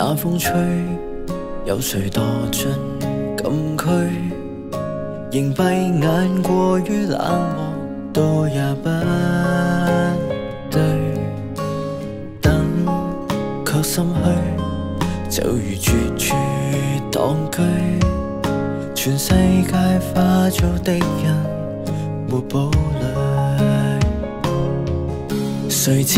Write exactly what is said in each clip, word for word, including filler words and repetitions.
那風吹，有誰墮進禁區？仍閉眼過於冷漠，都也不對。等卻心虛，就如絕處當居。全世界化做敵人，沒堡壘。誰知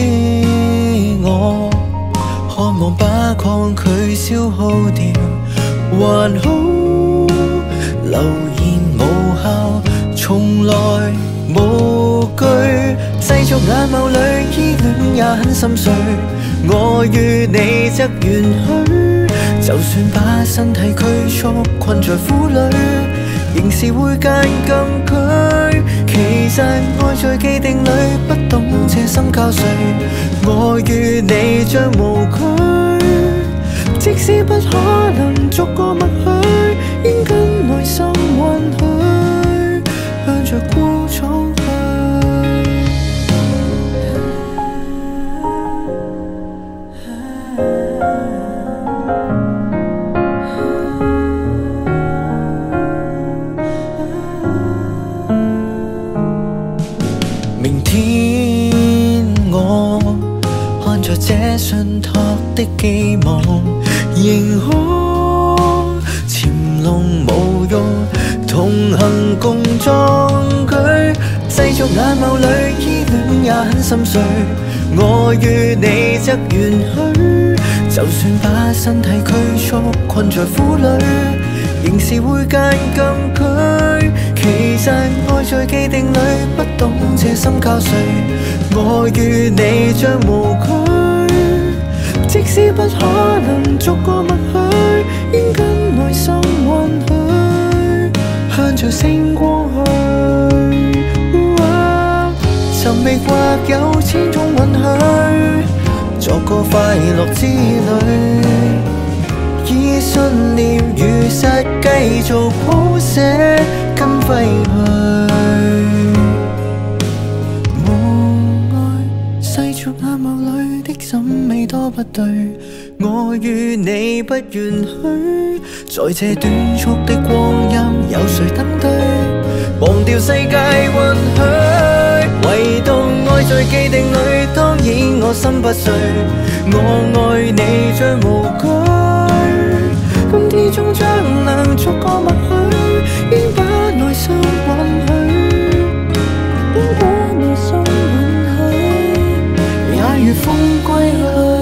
我渴望把抗拒消耗掉，還好留言無效，從來無懼。世俗眼眸裏依戀也很心碎，我與你則遠去。就算把身體拘束困在苦裏，仍是會間更距。其實愛在既定裏，不懂這心交誰。我與你將無懼，即使不可能逐個默許，應跟內心允許，向着枯草去。明天我看着這信託的寄望，仍可潛龍無用，同行共壯舉。世俗眼眸裏依戀也很心碎，我與你則遠去。就算把身體拘束困在苦裏，仍是會間更距。其實愛在既定裏，不懂這心交誰。我與你將無懼，即使不可能逐個默許，應跟內心允許，向着星光去。尋覓或有千種允許，作個快樂之旅。以信念如實繼續譜寫跟揮去。無愛世俗眼眸裏的審美多不對，我與你不願許。在這短促的光陰，有誰登對？忘掉世界允許，唯獨愛在既定裏，當然我心不碎。我愛你將無懼，今天終將能逐個默許，應把內心允許，應把內心允許，也如風歸去。